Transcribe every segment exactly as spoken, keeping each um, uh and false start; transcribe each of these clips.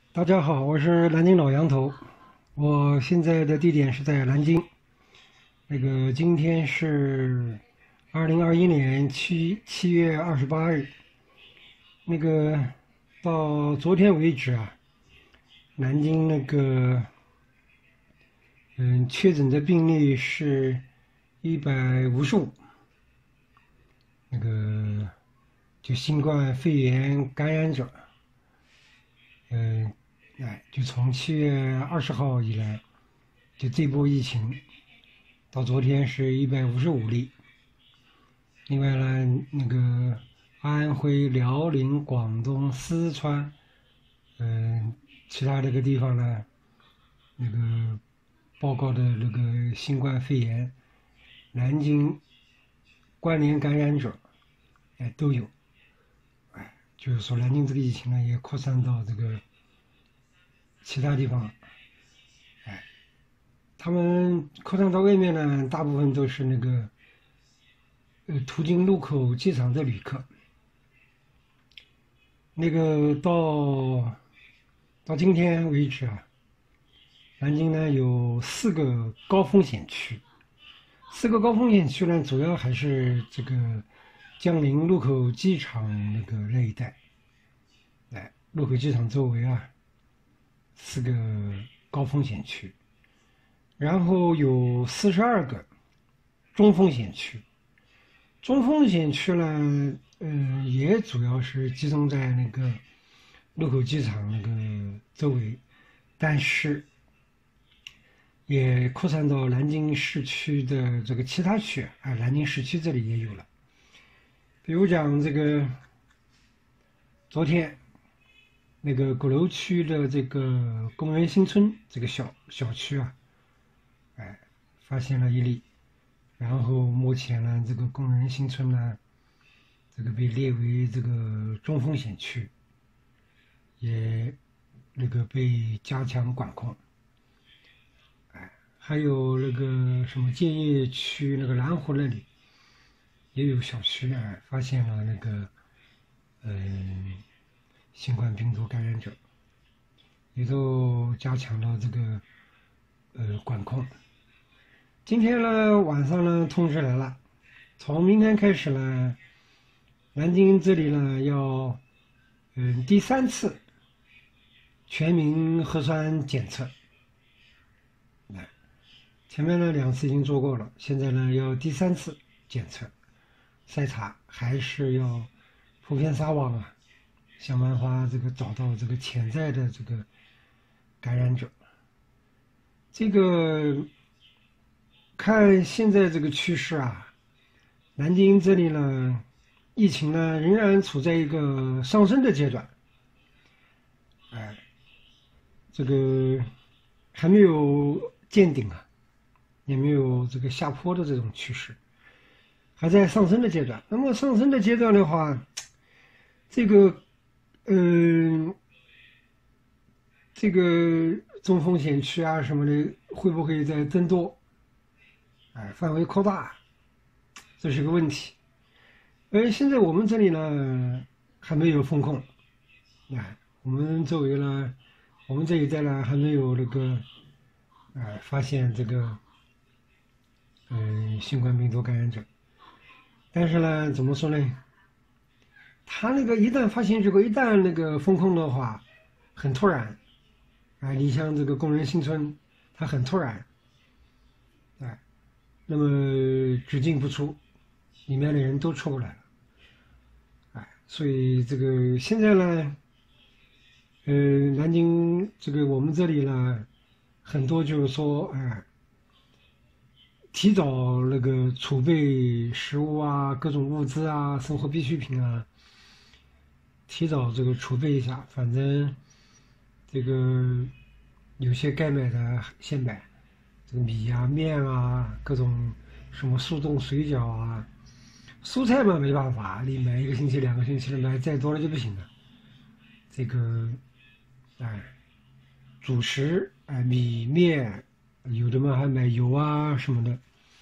大家好，我是南京老杨头，我现在的地点是在南京。那个今天是二零二一年七七月二十八日。那个到昨天为止啊，南京那个嗯确诊的病例是一百五十五，那个就新冠肺炎感染者。嗯，哎，就从七月二十号以来，就这波疫情到昨天是一百五十五例。另外呢，那个安徽、辽宁、广东、四川，嗯，其他这个地方呢，那个报告的那个新冠肺炎，南京关联感染者，哎，都有。哎，就是说南京这个疫情呢，也扩散到这个其他地方。哎，他们扩散到外面呢，大部分都是那个呃途经禄口机场的旅客。那个到到今天为止啊，南京呢有四个高风险区。四个高风险区呢，主要还是这个江宁禄口机场那个那一带。哎，禄口机场周围啊，四个高风险区，然后有四十二个中风险区。中风险区呢，嗯、也主要是集中在那个禄口机场那个周围，但是也扩散到南京市区的这个其他区啊，南京市区这里也有了。比如讲这个昨天那个鼓楼区的这个工人新村这个小小区啊，哎，发现了一例。然后目前呢，这个工人新村呢，这个被列为这个中风险区，也那个被加强管控。哎，还有那个什么建邺区那个南湖那里，也有小区啊，发现了那个嗯新冠病毒感染者，也都加强了这个呃管控。今天呢晚上呢通知来了，从明天开始呢，南京这里呢要嗯第三次全民核酸检测。哎，前面呢两次已经做过了，现在呢要第三次检测筛查，还是要普遍撒网啊，想办法这个找到这个潜在的这个感染者。这个看现在这个趋势啊，南京这里呢，疫情呢仍然处在一个上升的阶段。哎，这个还没有见顶啊，也没有这个下坡的这种趋势，还在上升的阶段。那么上升的阶段的话，这个，嗯、这个中风险区啊什么的，会不会再增多？哎，范围扩大，这是个问题。而现在我们这里呢，还没有封控。哎，我们周围呢，我们这一带呢，还没有那个，哎，发现这个，嗯，新冠病毒感染者。但是呢，怎么说呢？他那个一旦发现这个，一旦那个封控的话，很突然。哎，你像这个工人新村，它很突然。哎，那么只进不出，里面的人都出不来了。哎，所以这个现在呢，呃，南京这个我们这里呢，很多就是说，哎，提早那个储备食物啊，各种物资啊，生活必需品啊，提早这个储备一下，反正这个有些该买的先买，这个米啊、面啊，各种什么速冻水饺啊，蔬菜嘛没办法，你买一个星期、两个星期的买再多了就不行了。这个，哎，主食，哎，米面，有的嘛还买油啊什么的，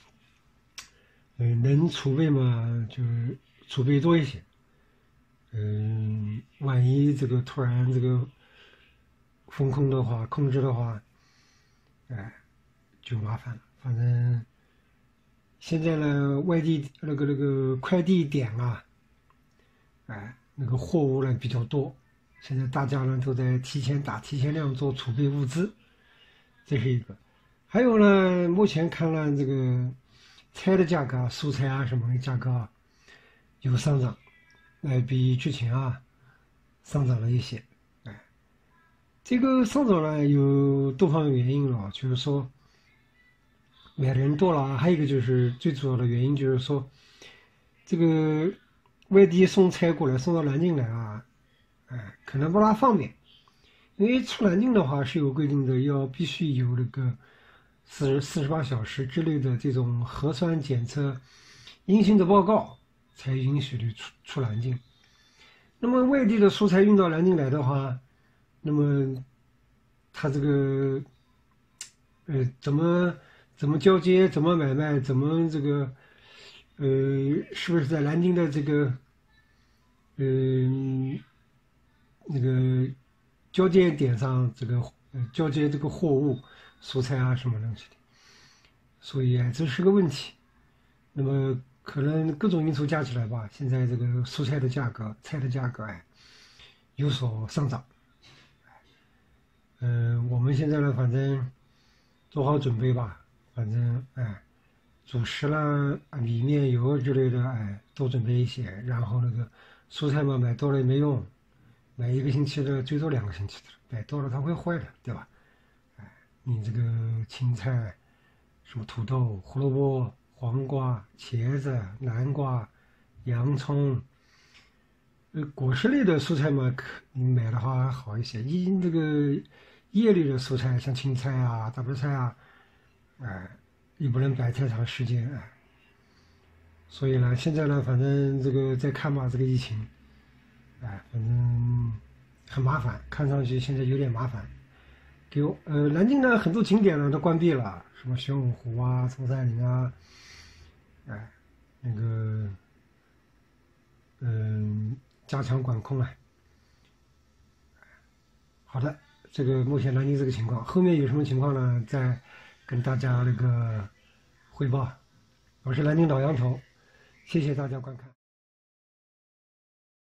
嗯、能储备嘛就是储备多一些。嗯，万一这个突然这个风控的话，控制的话，哎，就麻烦了。反正现在呢，外地那个那个快递点啊，哎，那个货物呢比较多，现在大家呢都在提前打、提前量做储备物资，这是一个。还有呢，目前看了这个菜的价格，蔬菜啊什么的价格啊有上涨，哎，比之前啊上涨了一些。哎，这个上涨呢有多方面原因了，就是说买的人多了，还有一个就是最主要的原因就是说，这个外地送菜过来送到南京来啊，哎，可能不大方便，因为出南京的话是有规定的，要必须有那个四十四十八小时之内的这种核酸检测阴性的报告，才允许你出出南京。那么外地的蔬菜运到南京来的话，那么它这个呃怎么怎么交接，怎么买卖，怎么这个呃是不是在南京的这个嗯、呃、那个交接点上这个呃交接这个货物蔬菜啊什么东西的，所以啊这是个问题。那么可能各种因素加起来吧，现在这个蔬菜的价格、菜的价格哎有所上涨。嗯、呃，我们现在呢，反正做好准备吧，反正哎，主食啦、米面油之类的哎多准备一些，然后那个蔬菜嘛买多了也没用，买一个星期的最多两个星期的，买多了它会坏的，对吧？哎，你这个青菜、什么土豆、胡萝卜、黄瓜、茄子、南瓜、洋葱，呃，果实类的蔬菜嘛，可你买的话还好一些。一这个叶类的蔬菜，像青菜啊、大白菜啊，哎，也不能摆太长时间，哎。所以呢，现在呢，反正这个再看吧，这个疫情，哎，反正很麻烦，看上去现在有点麻烦。给我呃，南京呢很多景点呢都关闭了，什么玄武湖啊、中山陵啊，哎，那个嗯、加强管控啊。好的，这个目前南京这个情况，后面有什么情况呢？再跟大家那个汇报。我是南京老杨头，谢谢大家观看。